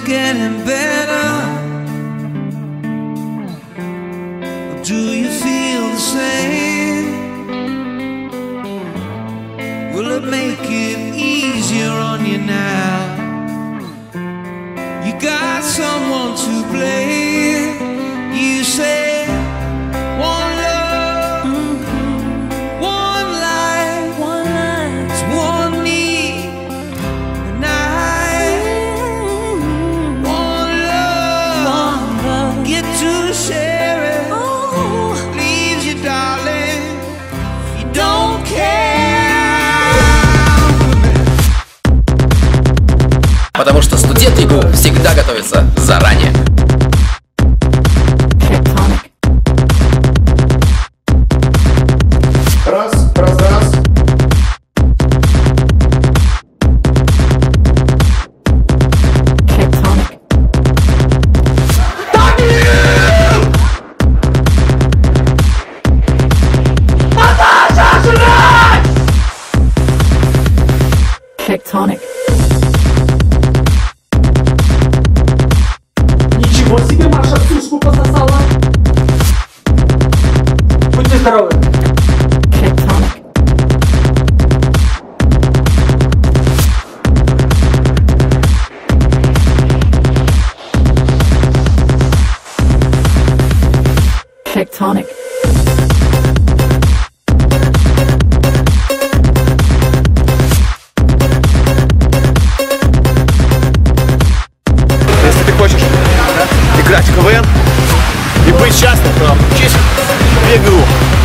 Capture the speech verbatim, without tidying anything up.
getting better? Or do you feel the same? Will it make it easier on you now? You got someone to blame. You say one love, mm-hmm. one life, one life, it's one me and I. Mm-hmm. One love, one love, get to share it. Oh. Leaves you, darling, you don't care. Потому что студент ЕГУ всегда готовится заранее. Раз, раз, раз. Tectonic. Ничего себе, Маша сушку пососала! Будьте здоровы! Tectonic. Tectonic. Если ты хочешь играть в КВН и быть счастлив, то учись в ЕГУ.